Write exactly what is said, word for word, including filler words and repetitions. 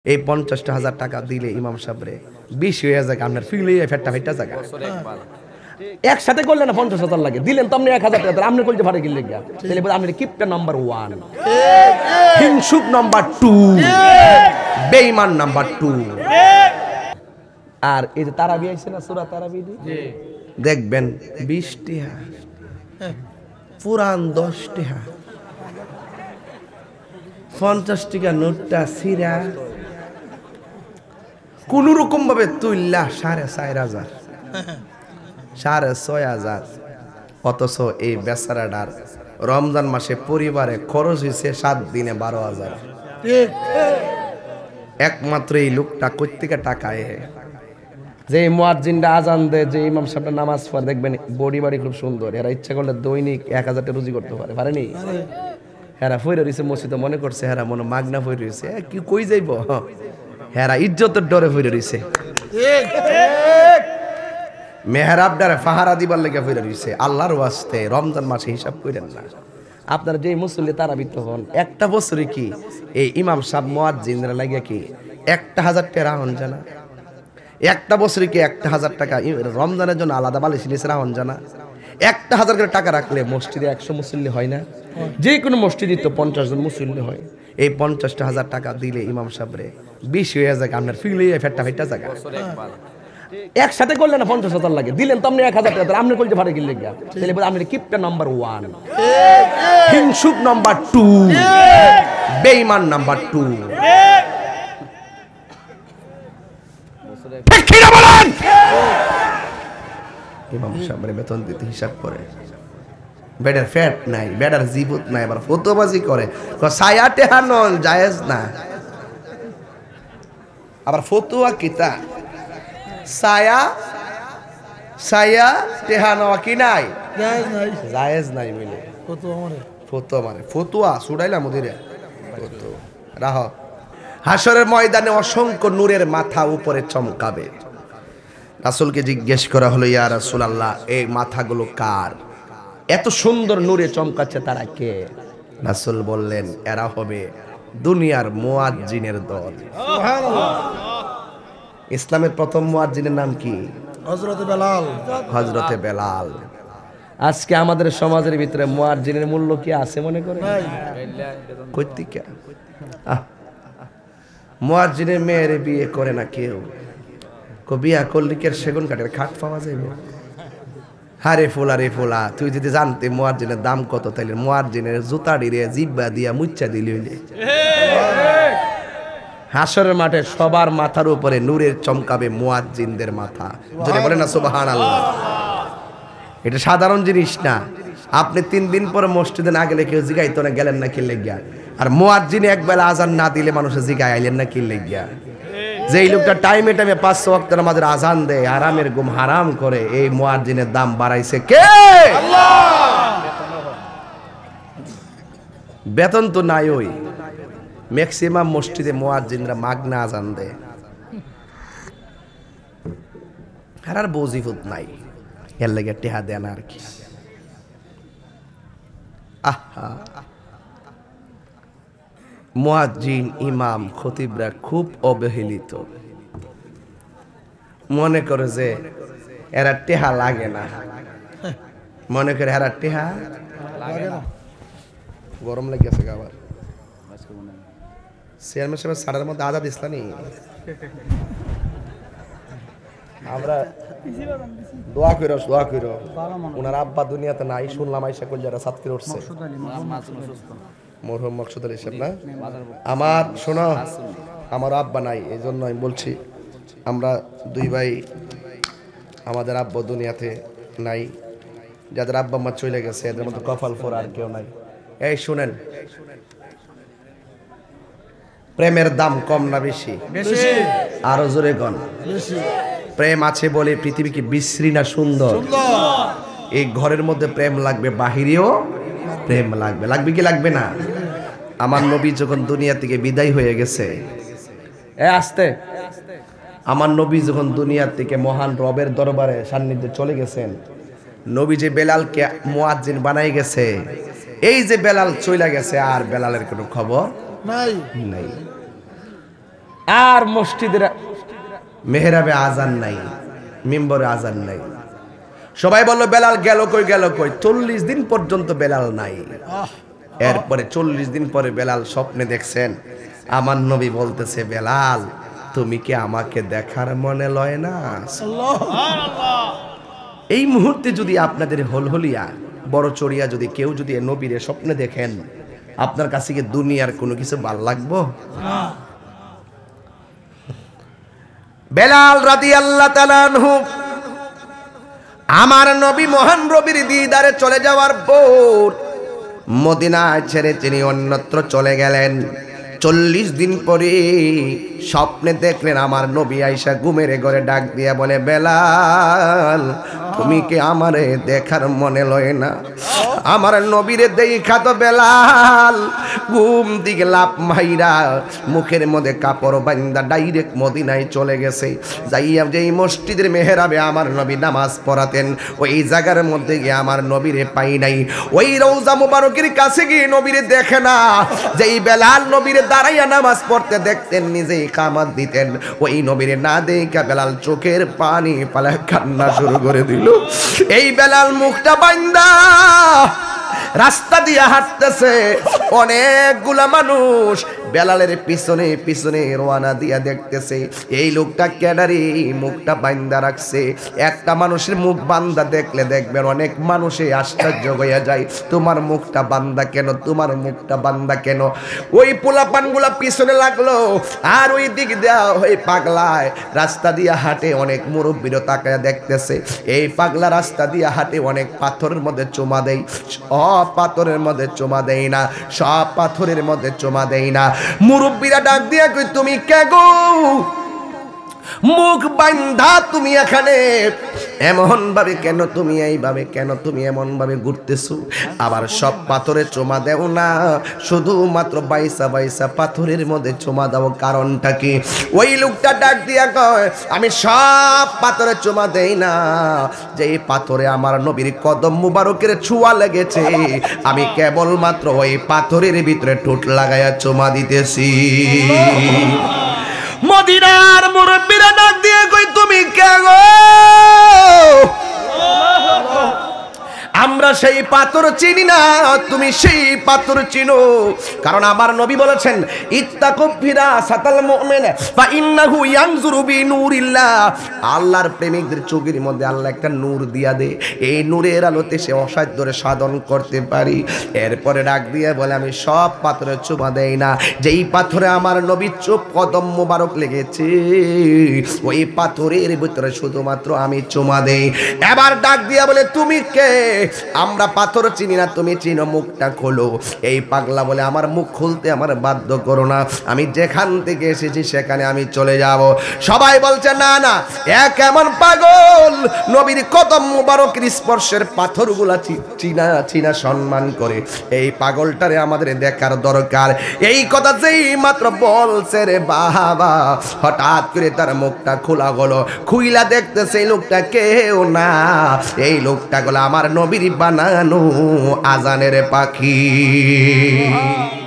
এই পঞ্চাশটা হাজার টাকা দিলে ইমাম সাহেবরে বিশ হয়ে যায় আপনার ফিগলে ফেটটা ফেটটা জায়গা একসাথে করলে না পঞ্চাশ হাজার লাগে দিলেন তো আপনি এক হাজার টাকা আপনি করতে পারে গেলে গিয়া তাহলে বলে আপনি কিপটা নাম্বার ওয়ান হিংসুক নাম্বার টু বেঈমান নাম্বার টু। আর এই যে তারাবি আইছে না সূরা তারাবি দেখবেন বিশ টিহা পুরান দশ টিহা পঞ্চাশ টাকা নোটটা সিরা কোন রকম ভাবে তুললা সাড়ে চার হাজার সাড়ে ছয় হাজার অথচ এই বেচারাটার রমজান মাসে পরিবারে খরচ হয়েছে সাত দিনে বারো হাজার। একমাত্র এই লোকটা কোত্থেকে টাকায় যে মুয়াজ্জিনটা আজান দেয় যে ইমাম সাহেবটা নামাজ পড়ে দেখবেন বডি বাড়ি খুব সুন্দর এরা ইচ্ছা করলে দৈনিক এক হাজারটা রুজি করতে পারে পারেনি হেরা ফইরে রইছে মসজিদে মনে করছে হেরা মনে মাগনা ফইরে রইছে কি কই যাইব হেরা ইজ্জতের ডরে ফইরে রইছে মেহরাব ডারে ফাহারা দিবার লেগে ফইরে রইছে। আল্লাহর ওয়াস্তে রমজান মাসে হিসাব কইরেন না আপনারা যে মুসল্লি তারাবিতে হন একটা বছরে কি এই ইমাম সাহেব মুয়াজ্জিনরা লাগিয়া কি একটা হাজার টাকা রাহন জানা একটা বছরে কি একটা হাজার টাকা রমজানের জন্য আলাদা বালিশ নিচে রাহন জানা একটা হাজার করে টাকা রাখলে মসজিদে একশো মুসল্লি হয় না যে কোনো মসজিদে তো পঞ্চাশ জন মুসল্লি হয় এই পঞ্চাশটা হাজার টাকা দিলে ইমাম সাহেবরে বিশ হয়ে যায় আপনার ফিগলে ফেটটা ফেটটা জায়গা একসাথে করলে না পঞ্চাশ হাজার লাগে দিলেন তো আপনি এক হাজার টাকা আপনি করতে পারে গেলে গিয়া তাহলে বলে আপনি কিপটা নাম্বার ওয়ান হিংসুক নাম্বার টু বেঈমান নাম্বার টু। ইমাম সাহেবের বেতন দিতে হিসাব করে বেডার ফ্যাট নাই বেডার জীবত নাই আবার ফতোবাজি করে ছায়া টেহা নন জায়েজ না আবার ফতুয়া কিতা ছায়া ছায়া টেহা নেওয়া কি নাই জায়েজ নাই মিলে ফতুয়া মানে ফতুয়া ছুড়াইলাম ওদিরে রাহ হাসরের ময়দানে অসংখ্য নূরের মাথা উপরে চমকাবে। রাসূলকে জিজ্ঞেস করা হলো ইয়া রাসূলুল্লাহ এই মাথাগুলো কার এত সুন্দর নূরে চমকাচ্ছে তারা কে? রাসূল বললেন এরা হবে দুনিয়ার মুয়াজ্জিনের দল। সুবহানাল্লাহ। ইসলামের প্রথম মুয়াজ্জিনের নাম কি? হযরতে বেলাল। হযরতে বেলাল। আজকে আমাদের সমাজের ভিতরে মুয়াজ্জিনের মূল্য কি আছে মনে করেন? কই থেকে মুয়াজ্জিনের মেয়ের বিয়ে করে না কেউ বিয়া করলে কি সেগুন কাঠের খাট পাওয়া যাবে? হারে ফোলা রে ফোলা তুই যদি জানতে মুয়াজ্জিনের দাম কত তাইলে মুয়াজ্জিনের জুতা ডিরে জিব্বা দিয়া মুচ্চা দিলি হইলে হাসরের মাঠে সবার মাথার উপরে নূরের চমকাবে মুয়াজ্জিনদের মাথা। যদি বলেন না সুবহানাল্লাহ। এটা সাধারণ জিনিস না। আপনি তিন দিন পরে মসজিদে না গেলে কেউ জিগাইতো না গেলেন না কি লেগিয়া আর মুয়াজ্জিন একবেলা আজান না দিলে মানুষের জিগাই আইলেন না কি লেগিয়া যে এই লোকটা টাইমে টাইমে পাঁচ ওয়াক্তের আমাদের আজান দেয় আরামের ঘুম হারাম করে এই মুয়াজ্জিনের দাম বাড়াইছে কে? আল্লাহ। বেতন তো নাই ওই ম্যাক্সিমাম মসজিদে মুয়াজ্জিনরা মাগনা আজান দেয় আর বজিফত নাই এর লাগে টেহা দেন আর কি। আহা মুয়াজ্জিন ইমাম খতিবরা খুব অবহেলিত মনে করে যে এরা টেহা লাগে না মনে করে এরা টেহা লাগে না। গরম লেগেছে আবার চেয়ারম্যান সাহেব সাড়ের মধ্যে আজাদ ইসলামী আমরা দোয়া কইরো দোয়া কইরো ওনার আব্বা দুনিয়াতে নাই শুনলাম আইসা কল যারা সাত করে উঠছে মরহুম মকসুদ আলী সাহেব না আমার শোনো আমার আব্বা নাই এই জন্য আমি বলছি আমরা দুই ভাই আমাদের আব্বা দুনিয়াতে নাই যাদের আব্বা মা চলে গেছে এদের মধ্যে কপাল ফোর আর কেউ নাই। এই শুনেন প্রেমের দাম কম না বেশি? আরো জোরে গণ। প্রেম আছে বলে পৃথিবী কি বিশ্রী না সুন্দর? এই ঘরের মধ্যে প্রেম লাগবে বাহিরেও প্রেম লাগবে লাগবে কি লাগবে না? আমার নবী যখন দুনিয়া থেকে বিদায় হয়ে গেছে এ আসতে আমার নবী যখন দুনিয়া থেকে মহান রবের দরবারে সান্নিধ্যে চলে গেছেন নবী যে বেলালকে মুয়াজ্জিন বানাই গেছে এই যে বেলাল চলে গেছে আর বেলালের কোনো খবর নাই নাই আর মসজিদের মেহরাবে আজান নাই, মিম্বরে আজান নাই। সবাই বলল বেলাল গেল কই গেল কই। চল্লিশ দিন পর্যন্ত বেলাল নাই। এরপরে চল্লিশ দিন পরে বেলাল স্বপ্নে দেখছেন আমার নবী বলতেছে, বেলাল তুমি কি আমাকে দেখার মনে লয় না? এই মুহূর্তে যদি আপনাদের হলহলিয়া বড় চড়িয়া যদি কেউ যদি নবীরে স্বপ্নে দেখেন, আপনার কাছে কি দুনিয়ার কোনো কিছু ভাল লাগবো? বেলাল রাদিয়াল্লাহু তাআলা আনহু আমার নবী মহান রবির দিদারে চলে যাওয়ার পর মদিনা ছেড়ে তিনি অন্যত্র চলে গেলেন। চল্লিশ দিন পরে স্বপ্নে দেখলেন আমার নবী আয়েশা ঘুমের ঘরে ডাক দিয়া বলে, বেলাল তুমি কি আমারে দেখার মনে লয় না? আমার নবীরে দেখা তো বেলাল ঘুম দিকে লাভ মাইরা মুখের মধ্যে কাপড় বান্দা ডাইরেক্ট মদিনায় চলে গেছে। যাইয়া যেই মসজিদের মেহরাবে আমার নবী নামাজ পড়াতেন ওই জায়গার মধ্যে গিয়ে আমার নবীরে পাই নাই। ওই রওজা মুবারকের কাছে গিয়ে নবীরে দেখে না। যেই বেলাল নবীরে দাঁড়াইয়া নামাজ পড়তে দেখতেন, নিজেই কামাত দিতেন, ওই নবীরে না দেখা বেলাল চোখের পানি পালা কান্না শুরু করে দিল। এই বেলাল মুখটা বান্দা রাস্তা দিয়ে হাঁটতেছে, অনেকগুলা মানুষ বেলালের পিছনে পিছনে রওনা দিয়া দেখতেছে এই লোকটা কেডারি মুখটা বান্দা রাখছে। একটা মানুষের মুখ বান্দা দেখলে দেখবেন অনেক মানুষে আশ্চর্য হইয়া যায়, তোমার মুখটা বান্দা কেন, তোমার মুখটা বান্দা কেন? ওই পোলাপানগুলা পিছনে লাগলো, আর ওই দিক দিয়া ওই পাগলায় রাস্তা দিয়া হাঁটে, অনেক মুরব্বীরা তাকায়া দেখতেছে। এই পাগলা রাস্তা দিয়া হাঁটে, অনেক পাথরের মধ্যে চুমা দেয়, সব পাথরের মধ্যে চুমা দেয় না, সব পাথরের মধ্যে চুমা দেয় না। মুরব্বীরা ডাক দিয়া কই, তুমি কে গো? মুখ বান্ধা তুমি এখানে এমন ভাবে কেন, তুমি এইভাবে কেন, তুমি এমন ভাবে ঘুরতেছো? আবার সব পাথরে চুমা দেও না, শুধুমাত্র বাইসা বাইসা পাথরের মধ্যে চুমা দাও, কারণটা কি? ওই লোকটা ডাক দিয়া কয়, আমি সব পাথরে চুমা দেই না, যে পাথরে আমার নবীর কদম মুবারকের ছোঁয়া লেগেছে, আমি কেবলমাত্র ওই পাথরের ভিতরে ঠোঁট লাগাইয়া চুমা দিতেছি। মদিনার মুরব্বীরা ডাক দিয়ে কই, তুমি কে গো? আমরা সেই পাথর চিনি না, তুমি সেই পাথর চিনো। কারণ আমার নবী বলেছেন, ইত্তাকু ফিরাসাতাল মুমিন ফা ইন্নাহু ইয়ানজুরু বিনূরিল্লাহ। আল্লাহর প্রেমিকদের চোখের মধ্যে আল্লাহ একটা নূর দিয়া দে, এই নূরের আলোতে সে অসাধ্যরে সাধন করতে পারি। এরপরে ডাক দিয়ে বলে, আমি সব পাথরে চুমা দেই না, যেই পাথরে আমার নবীর চোখ কদম মোবারক লেগেছে ওই পাথরের ভিতরে শুধুমাত্র আমি চুমা দেই। এবার ডাক দিয়া বলে, তুমি কে? আমরা পাথর চিনি না, তুমি চিনো, মুখটা খোলো। এই পাগলা বলে, আমার মুখ খুলতে আমার বাধ্য করো না, আমি যেখান থেকে এসেছি সেখানে আমি চলে যাব। সবাই বলছে, না না, এক এমন পাগল নবীর কদম মুবারকের স্পর্শের পাথরগুলা চিনা চিনা সম্মান করে, এই পাগলটারে আমাদের দেখার দরকার। এই কথা যেই মাত্র বলছে রে বাবা, হঠাৎ করে তার মুখটা খোলা হলো। খুইলা দেখতেছে এই লোকটা কেউ না, এই লোকটা গুলো আমার নবীর বানানো আজানের পাখি।